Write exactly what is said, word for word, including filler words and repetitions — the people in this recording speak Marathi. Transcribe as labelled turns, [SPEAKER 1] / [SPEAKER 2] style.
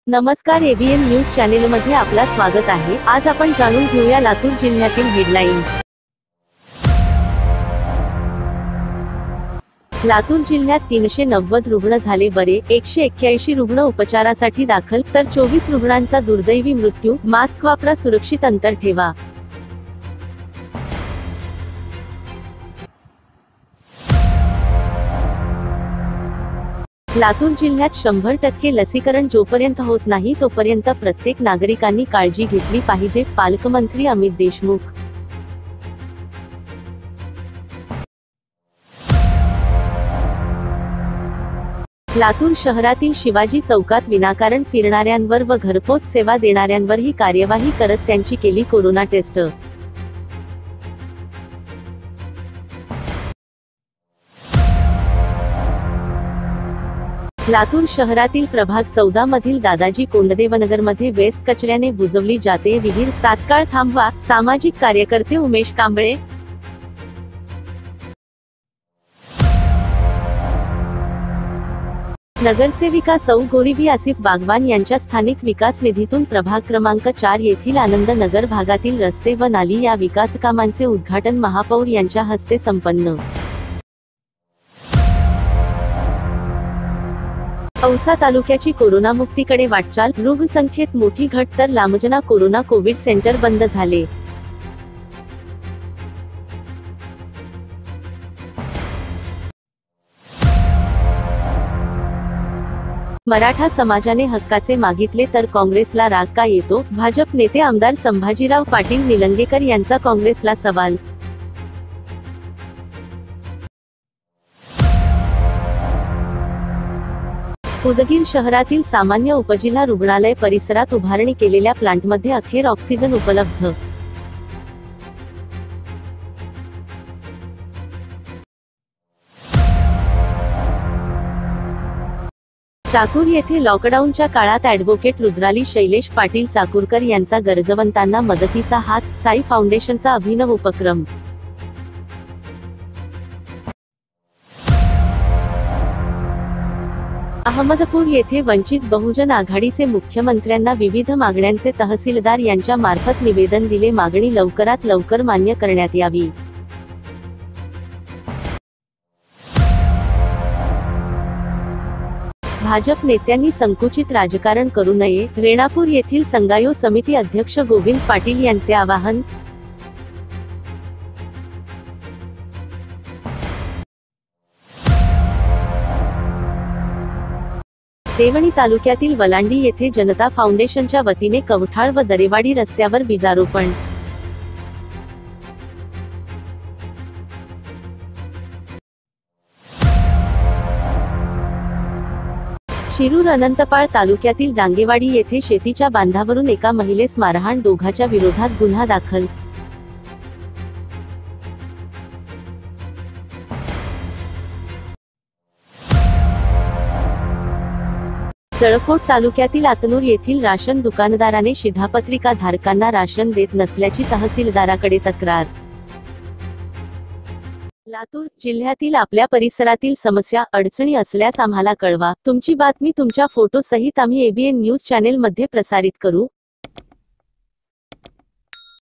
[SPEAKER 1] नमस्कार, एबीएन न्यूज चॅनेलमध्ये आपला स्वागत आहे। आज आपण जाणून घेऊया लातूर जिल्ह्यातील हेडलाईन। लातूर जिल्ह्यात तीनशे नव्वद रुग्ण झाले बरे, एकशे एक्क्याऐंशी रुग्ण उपचारासाठी दाखल, तर चोवीस रुग्णांचा दुर्दैवी मृत्यू। मास्क वापरा, सुरक्षित अंतर ठेवा। लातूर जिल्ह्यात शंभर टक्के लसीकरण जोपर्यंत होत नाही तोपर्यंत प्रत्येक नागरिकांनी काळजी घेतली पाहिजे, पालकमंत्री अमित देशमुख। लातूर शहरातील शिवाजी चौकात विनाकारण फिरणाऱ्यांवर व घरपोच सेवा देणाऱ्यांवर ही कार्यवाही करत त्यांची केली कोरोना टेस्ट। लातूर शहरातील प्रभाग चौदा मधील दादाजी कोंडदेवनगरमध्ये वेस्ट कचऱ्याने बुजवली जाते विहीर, तात्काळ थांबवा। सामाजिक कार्यकर्ते उमेश कांबळे। नगरसेविका सौ गोरीबी आसिफ बागवान यांच्या स्थानिक विकास निधीतून प्रभाग क्रमांक चार येथील आनंद नगर भागातील रस्ते व नाली या विकासकामांचे उद्घाटन महापौर यांच्या हस्ते संपन्न। औसा तालुक्याची कोरोनामुक्तीकडे वाटचाल, रुग्णसंख्येत मोठी घट तर लांबजना कोरोना कोविड सेंटर बंद झाले। मराठा समाजाने हक्काचे मागितले तर काँग्रेसला राग का येतो? भाजप नेते आमदार संभाजीराव पाटील निलंगेकर यांचा काँग्रेसला सवाल। उदगीर शहरातील सामान्य उपजिल्हा रुग्णालय परिसरात उभारणी केलेल्या प्लांटमध्ये अखेर ऑक्सिजन उपलब्ध। चाकूर येथे लॉकडाऊनच्या काळात ॲडव्होकेट रुद्राली शैलेश पाटील चाकूरकर यांचा गरजवंतांना मदतीचा हात, साई फाउंडेशनचा अभिनव उपक्रम। अहमदपूर येथे वंचित बहुजन आघाडीचे मुख्यमंत्र्यांना विविध मागण्यांचे तहसीलदार यांच्या मार्फत निवेदन दिले, मागणी लवकरात लवकर मान्य करण्यात यावी। भाजप नेत्यांनी संकुचित राजकारण करू नये, रेणापूर येथील संगायो समिती अध्यक्ष गोविंद पाटील यांचे आवाहन। देवणी तालुक्यातील वलांडी येथे जनता फाउंडेशनच्या वतीने कवठाळ व दरेवाडी रस्त्यावर बीजारोपण। शिरूर अनंतपाळ तालुक्यातील डांगेवाडी येथे शेतीच्या बांधावरून एका महिलेस मारहाण, दोघांच्या विरोधात गुन्हा दाखल। जळकोट तालुक्यातील आतनूर येथील राशन दुकानदाराने शिधापत्रिका धारकांना राशन देत नसल्याची तहसीलदाराकडे तक्रार। लातूर जिल्ह्यातील आपल्या परिसरातील समस्या, अडचणी असल्यास आम्हाला कळवा। तुमची बातमी तुमच्या फोटो सहित आम्ही एबीएन न्यूज चॅनेल मध्ये प्रसारित करू।